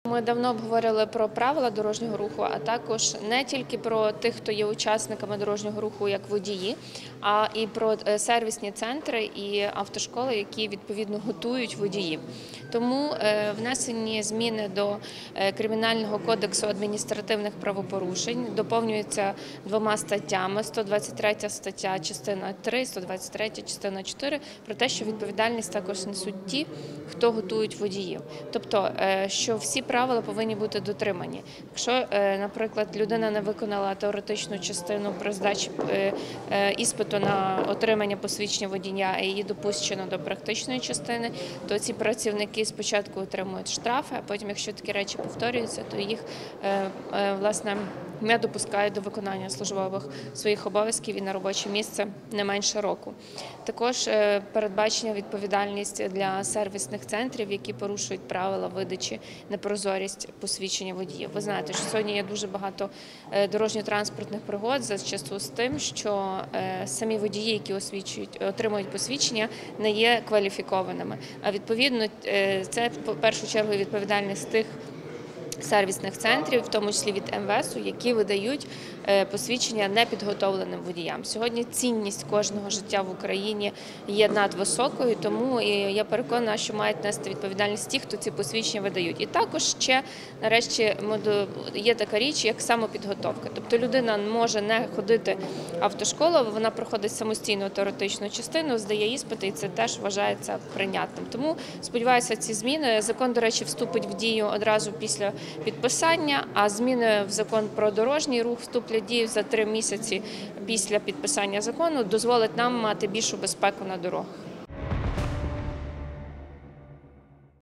Ми давно обговорили про правила дорожнього руху, а також не тільки про тих, хто є учасниками дорожнього руху, як водії, а і про сервісні центри і автошколи, які відповідно готують водіїв. Тому внесені зміни до Кримінального кодексу адміністративних правопорушень доповнюються 2 статтями: 123 стаття, частина 3, 123 частина 4, про те, що відповідальність також несуть ті, хто готують водіїв. Тобто, що всі правила повинні бути дотримані. Якщо, наприклад, людина не виконала теоретичну частину при здачі іспиту на отримання посвідчення водія, і її допущено до практичної частини, то ці працівники спочатку отримують штрафи, а потім, якщо такі речі повторюються, то їх, власне, не допускають до виконання службових своїх обов'язків і на робоче місце не менше року. Також передбачена відповідальність для сервісних центрів, які порушують правила видачі, непрозорість посвідчення водіїв. Ви знаєте, що сьогодні є дуже багато дорожньо-транспортних пригод зачасту з тим, що самі водії, які отримують посвідчення, не є кваліфікованими. А відповідно, це в першу чергу відповідальність тих сервісних центрів, в тому числі від МВС, які видають посвідчення непідготовленим водіям. Сьогодні цінність кожного життя в Україні є надвисокою, тому я переконана, що мають нести відповідальність ті, хто ці посвідчення видають. І також ще, нарешті, є така річ, як самопідготовка. Тобто людина може не ходити в автошколу, вона проходить самостійну теоретичну частину, здає іспити, і це теж вважається прийнятним. Тому, сподіваюся, ці зміни. Закон, до речі, вступить в дію одразу після підписання, а зміни в закон про дорожній рух вступлять в дію за 3 місяці після підписання закону, дозволить нам мати більшу безпеку на дорогах.